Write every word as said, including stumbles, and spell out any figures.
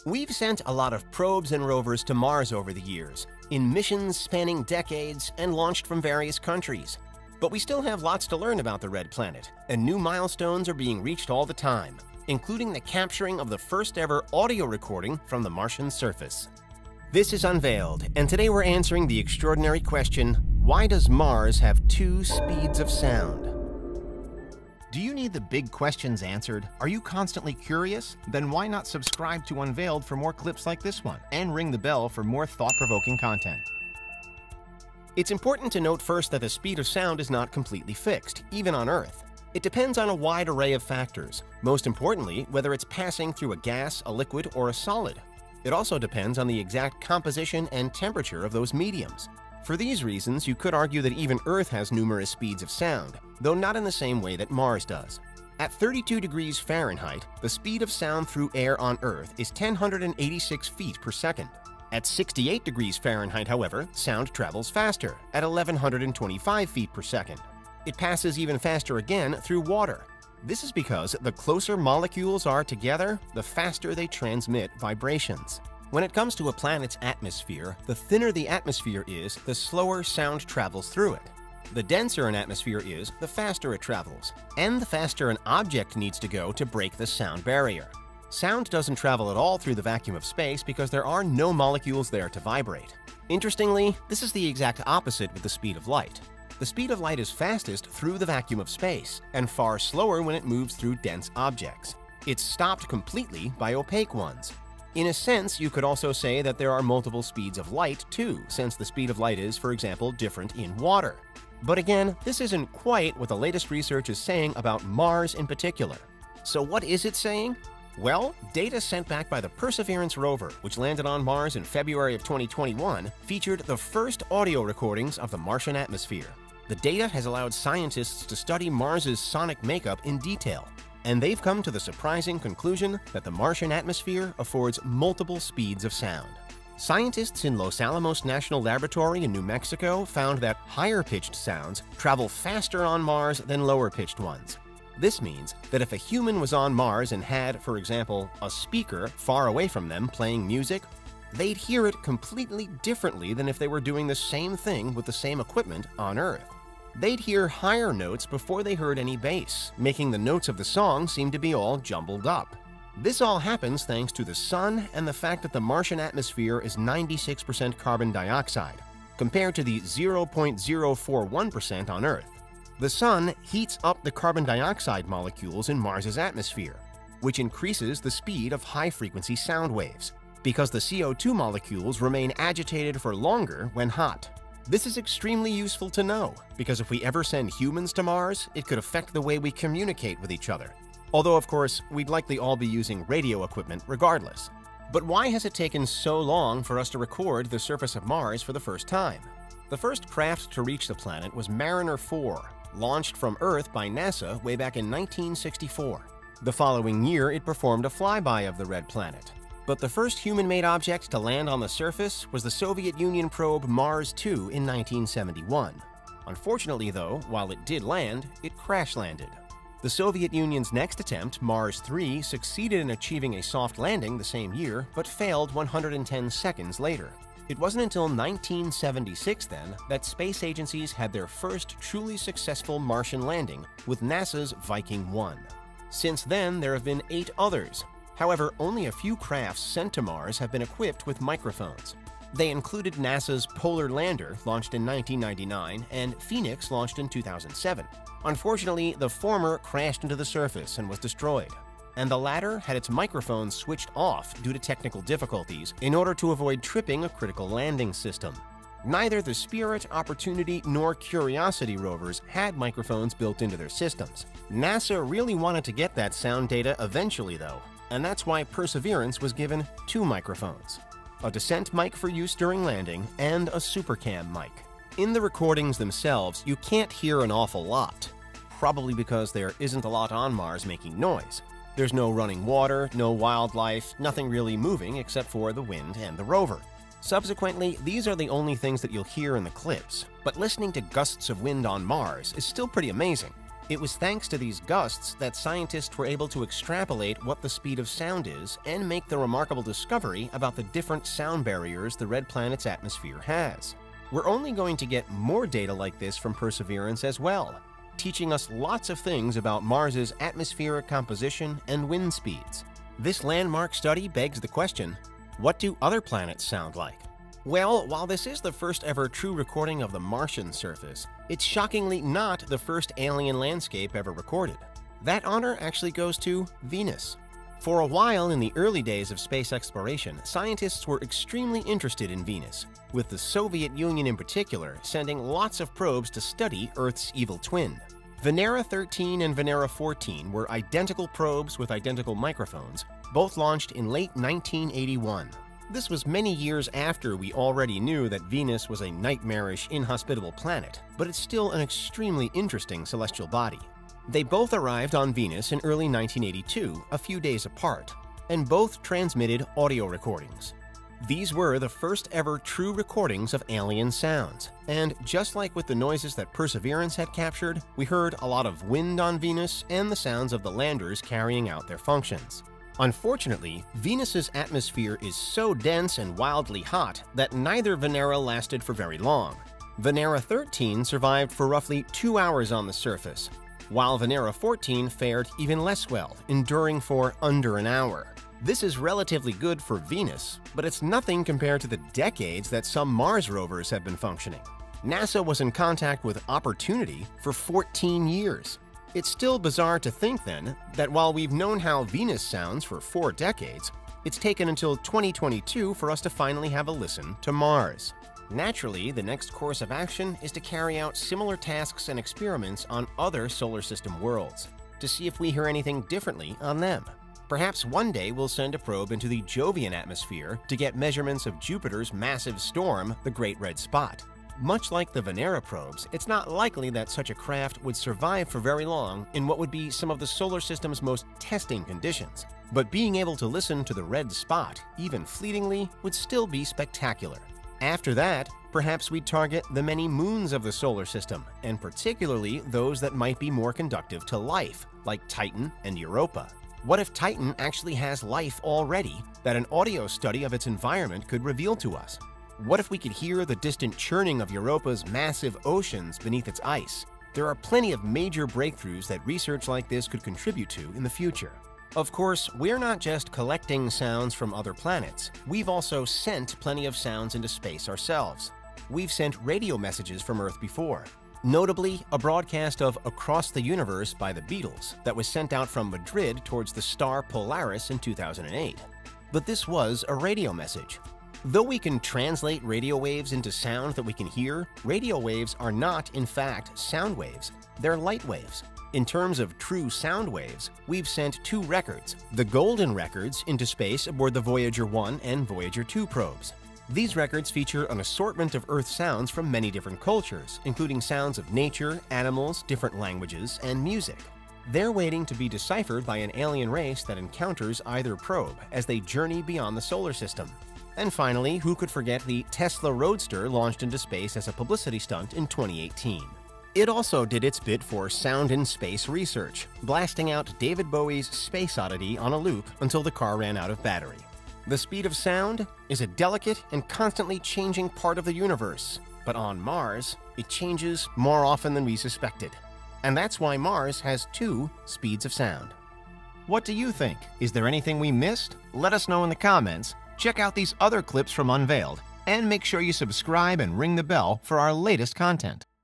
We've sent a lot of probes and rovers to Mars over the years, in missions spanning decades and launched from various countries. But we still have lots to learn about the Red Planet, and new milestones are being reached all the time, including the capturing of the first ever audio recording from the Martian surface. This is Unveiled, and today we're answering the extraordinary question, why does Mars have two speeds of sound? Do you need the big questions answered? Are you constantly curious? Then why not subscribe to Unveiled for more clips like this one, and ring the bell for more thought-provoking content. It's important to note first that the speed of sound is not completely fixed, even on Earth. It depends on a wide array of factors, most importantly, whether it's passing through a gas, a liquid, or a solid. It also depends on the exact composition and temperature of those mediums. For these reasons, you could argue that even Earth has numerous speeds of sound, though not in the same way that Mars does. At thirty-two degrees Fahrenheit, the speed of sound through air on Earth is one thousand one hundred eighty-six feet per second. At sixty-eight degrees Fahrenheit, however, sound travels faster, at one thousand one hundred twenty-five feet per second. It passes even faster again through water. This is because the closer molecules are together, the faster they transmit vibrations. When it comes to a planet's atmosphere, the thinner the atmosphere is, the slower sound travels through it. The denser an atmosphere is, the faster it travels, and the faster an object needs to go to break the sound barrier. Sound doesn't travel at all through the vacuum of space because there are no molecules there to vibrate. Interestingly, this is the exact opposite with the speed of light. The speed of light is fastest through the vacuum of space, and far slower when it moves through dense objects. It's stopped completely by opaque ones. In a sense, you could also say that there are multiple speeds of light too, since the speed of light is, for example, different in water. But again, this isn't quite what the latest research is saying about Mars in particular. So what is it saying? Well, data sent back by the Perseverance rover, which landed on Mars in February of twenty twenty-one, featured the first audio recordings of the Martian atmosphere. The data has allowed scientists to study Mars's sonic makeup in detail, and they've come to the surprising conclusion that the Martian atmosphere affords multiple speeds of sound. Scientists in Los Alamos National Laboratory in New Mexico found that higher-pitched sounds travel faster on Mars than lower-pitched ones. This means that if a human was on Mars and had, for example, a speaker far away from them playing music, they'd hear it completely differently than if they were doing the same thing with the same equipment on Earth. They'd hear higher notes before they heard any bass, making the notes of the song seem to be all jumbled up. This all happens thanks to the sun and the fact that the Martian atmosphere is ninety-six percent carbon dioxide, compared to the zero point zero four one percent on Earth. The sun heats up the carbon dioxide molecules in Mars's atmosphere, which increases the speed of high-frequency sound waves, because the C O two molecules remain agitated for longer when hot. This is extremely useful to know, because if we ever send humans to Mars, it could affect the way we communicate with each other. Although, of course, we'd likely all be using radio equipment regardless. But why has it taken so long for us to record the surface of Mars for the first time? The first craft to reach the planet was Mariner four, launched from Earth by NASA way back in nineteen sixty-four. The following year, it performed a flyby of the Red Planet. But the first human-made object to land on the surface was the Soviet Union probe Mars two in nineteen seventy-one. Unfortunately, though, while it did land, it crash-landed. The Soviet Union's next attempt, Mars three, succeeded in achieving a soft landing the same year, but failed one hundred ten seconds later. It wasn't until nineteen seventy-six, then, that space agencies had their first truly successful Martian landing with NASA's Viking one. Since then, there have been eight others. However, only a few crafts sent to Mars have been equipped with microphones. They included NASA's Polar Lander, launched in nineteen ninety-nine, and Phoenix, launched in two thousand seven. Unfortunately, the former crashed into the surface and was destroyed, and the latter had its microphones switched off due to technical difficulties in order to avoid tripping a critical landing system. Neither the Spirit, Opportunity, nor Curiosity rovers had microphones built into their systems. NASA really wanted to get that sound data eventually, though, and that's why Perseverance was given two microphones, a descent mic for use during landing and a supercam mic. In the recordings themselves, you can't hear an awful lot, probably because there isn't a lot on Mars making noise. There's no running water, no wildlife, nothing really moving except for the wind and the rover. Subsequently, these are the only things that you'll hear in the clips, but listening to gusts of wind on Mars is still pretty amazing. It was thanks to these gusts that scientists were able to extrapolate what the speed of sound is and make the remarkable discovery about the different sound barriers the red planet's atmosphere has. We're only going to get more data like this from Perseverance as well, teaching us lots of things about Mars's atmospheric composition and wind speeds. This landmark study begs the question, what do other planets sound like? Well, while this is the first ever true recording of the Martian surface, it's shockingly not the first alien landscape ever recorded. That honor actually goes to Venus. For a while in the early days of space exploration, scientists were extremely interested in Venus, with the Soviet Union in particular sending lots of probes to study Earth's evil twin. Venera thirteen and Venera fourteen were identical probes with identical microphones, both launched in late nineteen eighty-one. This was many years after we already knew that Venus was a nightmarish, inhospitable planet, but it's still an extremely interesting celestial body. They both arrived on Venus in early nineteen eighty-two, a few days apart, and both transmitted audio recordings. These were the first ever true recordings of alien sounds, and just like with the noises that Perseverance had captured, we heard a lot of wind on Venus and the sounds of the landers carrying out their functions. Unfortunately, Venus's atmosphere is so dense and wildly hot that neither Venera lasted for very long. Venera thirteen survived for roughly two hours on the surface, while Venera fourteen fared even less well, enduring for under an hour. This is relatively good for Venus, but it's nothing compared to the decades that some Mars rovers have been functioning. NASA was in contact with Opportunity for fourteen years. It's still bizarre to think, then, that while we've known how Venus sounds for four decades, it's taken until twenty twenty-two for us to finally have a listen to Mars. Naturally, the next course of action is to carry out similar tasks and experiments on other solar system worlds, to see if we hear anything differently on them. Perhaps one day we'll send a probe into the Jovian atmosphere to get measurements of Jupiter's massive storm, the Great Red Spot. Much like the Venera probes, it's not likely that such a craft would survive for very long in what would be some of the solar system's most testing conditions. But being able to listen to the red spot, even fleetingly, would still be spectacular. After that, perhaps we'd target the many moons of the solar system, and particularly those that might be more conductive to life, like Titan and Europa. What if Titan actually has life already that an audio study of its environment could reveal to us? What if we could hear the distant churning of Europa's massive oceans beneath its ice? There are plenty of major breakthroughs that research like this could contribute to in the future. Of course, we're not just collecting sounds from other planets. We've also sent plenty of sounds into space ourselves. We've sent radio messages from Earth before. Notably, a broadcast of Across the Universe by the Beatles that was sent out from Madrid towards the star Polaris in two thousand eight. But this was a radio message. Though we can translate radio waves into sound that we can hear, radio waves are not, in fact, sound waves. They're light waves. In terms of true sound waves, we've sent two records, the Golden Records, into space aboard the Voyager one and Voyager two probes. These records feature an assortment of Earth sounds from many different cultures, including sounds of nature, animals, different languages, and music. They're waiting to be deciphered by an alien race that encounters either probe as they journey beyond the solar system. And finally, who could forget the Tesla Roadster launched into space as a publicity stunt in twenty eighteen. It also did its bit for sound in space research, blasting out David Bowie's Space Oddity on a loop until the car ran out of battery. The speed of sound is a delicate and constantly changing part of the universe, but on Mars, it changes more often than we suspected. And that's why Mars has two speeds of sound. What do you think? Is there anything we missed? Let us know in the comments. Check out these other clips from Unveiled, and make sure you subscribe and ring the bell for our latest content.